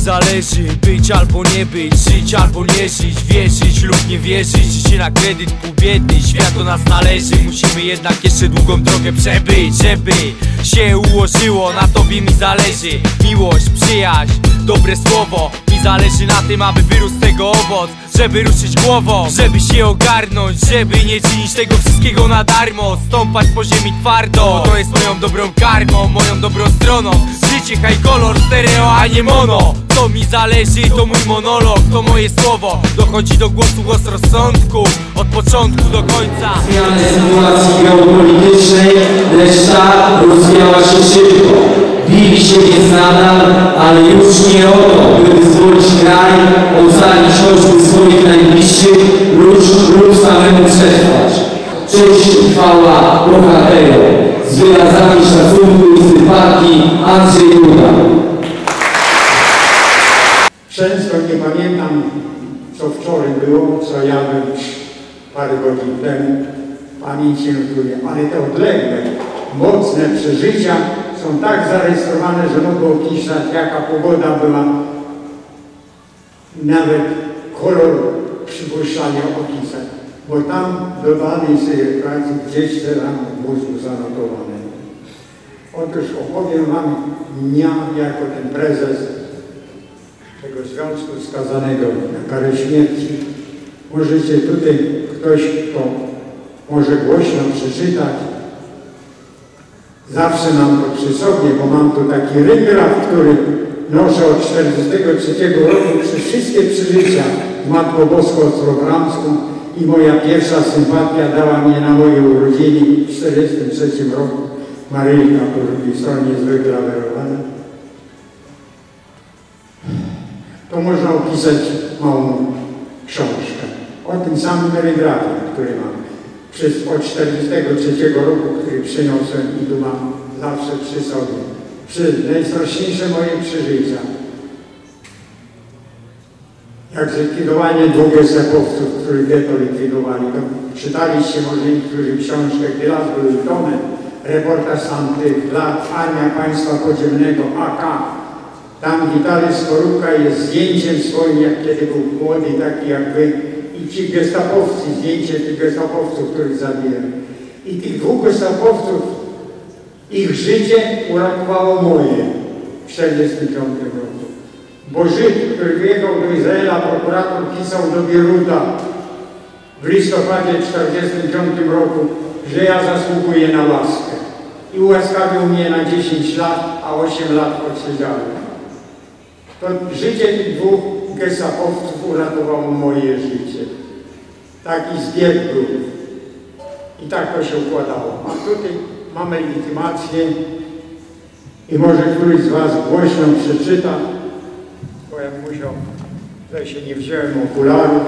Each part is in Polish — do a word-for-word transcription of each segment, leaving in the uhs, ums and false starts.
zależy być albo nie być, żyć albo nie żyć, wierzyć lub nie wierzyć, życie na kredyt, pół biedny, świat do nas należy. Musimy jednak jeszcze długą drogę przebyć, żeby się ułożyło, na tobie mi zależy. Miłość, przyjaźń, dobre słowo, mi zależy na tym, aby wyrósł z tego owoc, żeby ruszyć głową, żeby się ogarnąć, żeby nie czynić tego wszystkiego na darmo, stąpać po ziemi twardo. To jest moją dobrą karmą, moją dobrą stroną. Życie high color, stereo, a nie mono. To mi zależy, to mój monolog, to moje słowo. Dochodzi do głosu głos rozsądku, od początku do końca. Zmiany sytuacji geopolitycznej, lecz ta rozwijała się szybko. Bili się więc nadal, ale już nie o to, by wyzwolić kraj, ocalić choćby swoich najbliższych lub, lub samemu przetrwać. Cześć i chwała bohaterom, z wyrazami szacunku i sympatii Andrzej Duda. Często nie pamiętam, co wczoraj było, co jadłem parę godzin temu. Pamięć się notuje, ale te odległe, mocne przeżycia są tak zarejestrowane, że mogę opisać, jaka pogoda była. Nawet kolor przypuszczania opisać, bo tam do danej sobie pracy gdzieś tam w mózgu zanotowane. Otóż opowiem wam dnia jako ten prezes tego związku skazanego na karę śmierci. Możecie tutaj ktoś, kto może głośno przeczytać. Zawsze mam to przy sobie, bo mam tu taki rygraf, który noszę od czterdziestego trzeciego roku przez wszystkie przeżycia z Matką Boską Ostrobramską i moja pierwsza sympatia dała mnie na moje urodziny w czterdziestym trzecim roku. Maryjka po drugiej stronie jest wygrawerowana. To można opisać małą książkę o tym samym rygrafie, który mam. Przez, od czterdziestego trzeciego roku, który przyniosłem i tu mam zawsze przy sobie. Przy najstraszniejsze moje przeżycia. Jak zlikwidowanie dwóch gestapowców, których getto likwidowali. To czytaliście może niektórzy książkę, gdy las był domem. Reportaż z tamtych lat, Armia Państwa Podziemnego, A K. Tam Witaly Skorupka jest zdjęciem swoim, jak kiedy był młody, taki jak wy. I ci gestapowcy, zdjęcie tych gestapowców, których zabijali. I tych dwóch gestapowców, ich życie uratowało moje w czterdziestym piątym roku. Bo Żyd, który wyjechał do Izraela, prokurator pisał do Bieruta w listopadzie czterdziestym piątym roku, że ja zasługuję na łaskę. I ułaskawił mnie na dziesięć lat, a osiem lat odsiedziałem. To życie tych dwóch gestapowców uratowało moje życie. Taki zbieg był. I tak to się układało. A tutaj mamy legitymację i może któryś z was głośno przeczyta, bo ja musiał, tutaj się nie wziąłem okularów.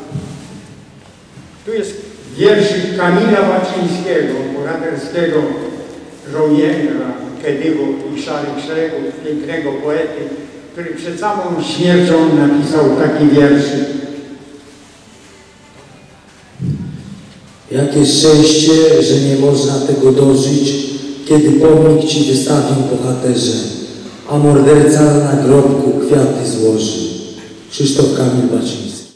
Tu jest wierszyk Kamila Baczyńskiego, bohaterskiego żołnierza, Kedywu i Szarych Szeregów, pięknego poety, który przed samą śmiercią napisał taki wierszyk. Jakie szczęście, że nie można tego dożyć, kiedy pomnik ci wystawił bohaterze, a morderca na grobku kwiaty złoży. Krzysztof Kamil Baczyński.